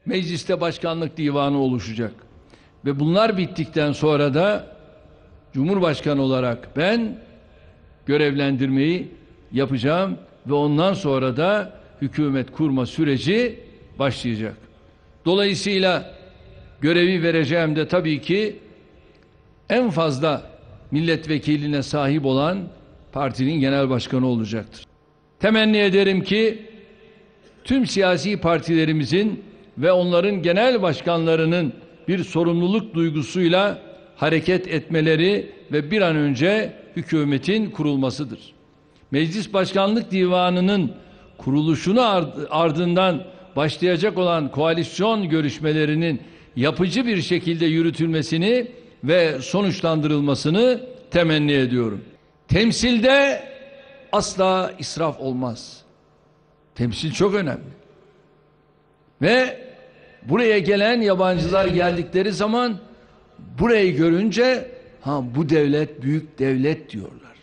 mecliste başkanlık divanı oluşacak. Ve bunlar bittikten sonra da Cumhurbaşkanı olarak ben görevlendirmeyi yapacağım ve ondan sonra da hükümet kurma süreci başlayacak. Dolayısıyla görevi vereceğim de tabii ki en fazla milletvekiline sahip olan partinin genel başkanı olacaktır. Temenni ederim ki tüm siyasi partilerimizin ve onların genel başkanlarının bir sorumluluk duygusuyla hareket etmeleri ve bir an önce hükümetin kurulmasıdır. Meclis Başkanlık Divanı'nın kuruluşunu ardından başlayacak olan koalisyon görüşmelerinin yapıcı bir şekilde yürütülmesini ve sonuçlandırılmasını temenni ediyorum. Temsilde asla israf olmaz. Temsil çok önemli. Ve buraya gelen yabancılar geldikleri zaman burayı görünce bu devlet büyük devlet diyorlar.